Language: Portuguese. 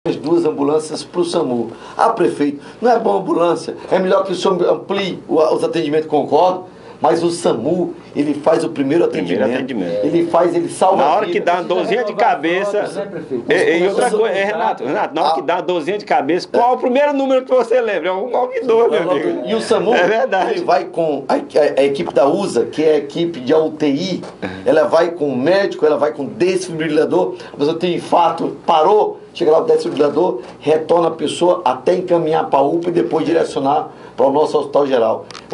as duas ambulâncias para o SAMU. Ah, prefeito, não é bom ambulância, é melhor que o senhor amplie os atendimentos, concordo, mas o SAMU, ele faz o primeiro atendimento. Ele salva na hora a vida. que dá uma dorzinha de cabeça, e outra coisa, Renato, na hora que dá uma dorzinha de cabeça, qual o primeiro número que você lembra? É um ouvidor, meu amigo. E o SAMU, é verdade. ele vai com a equipe da USA, que é a equipe de UTI, ela vai com o médico, ela vai com o desfibrilador, a pessoa tem infarto, parou, chega lá o desfibrilador, retorna a pessoa até encaminhar para a UPA e depois direcionar para o nosso hospital geral.